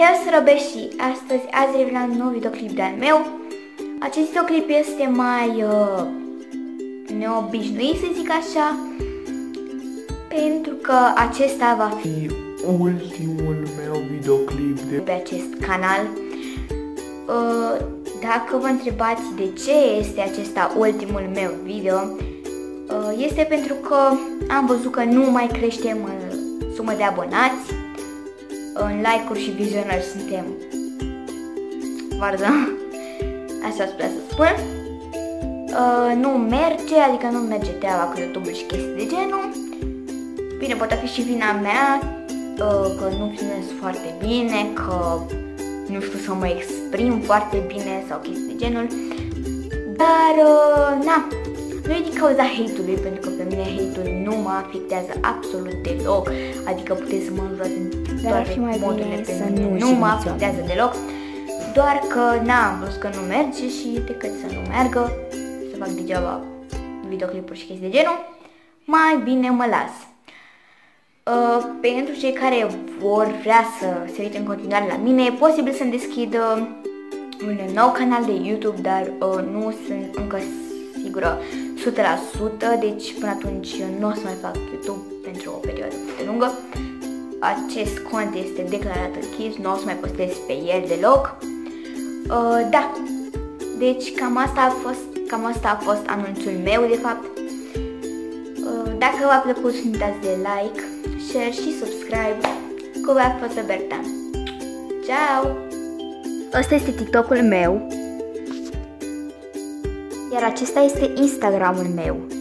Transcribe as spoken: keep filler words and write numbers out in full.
Hei, sunt Robe și astăzi azi revin la un nou videoclip de-al meu. Acest videoclip este mai uh, neobișnuit, să zic așa, pentru că acesta va fi ultimul meu videoclip de pe acest canal. uh, Dacă vă întrebați de ce este acesta ultimul meu video, uh, este pentru că am văzut că nu mai creștem în sumă de abonați. În like-uri și vizionări suntem varză, așa aș putea să spun. uh, Nu merge, adică nu merge treaba cu YouTube-ul și chestii de genul. Bine, poate fi și vina mea, uh, că nu filmez foarte bine, că nu știu să mă exprim foarte bine sau chestii de genul. Dar, uh, na, nu e din cauza hate-ului, pentru că pe mine hate-ul nu mă afectează absolut deloc. Adică puteți să mă înjurați în toate modurile, pe mine nu mă afectează deloc. Doar că, na, am văzut că nu merge și decât să nu meargă, să fac degeaba videoclipuri și chestii de genul, mai bine mă las. Uh, pentru cei care vor vrea să se uite în continuare la mine, e posibil să-mi deschid uh, un nou canal de YouTube, dar uh, nu sunt încă sigură o sută la sută, deci până atunci nu o să mai fac YouTube pentru o perioadă foarte lungă. Acest cont este declarat închis, nu o să mai postez pe el deloc. Uh, da, deci cam asta a fost, cam asta a fost anunțul meu de fapt. Uh, dacă v-a plăcut, nu uitați de like, share și subscribe. Cu voi a fost Roberta. Ciao! Ăsta este TikTok-ul meu, iar acesta este Instagram-ul meu.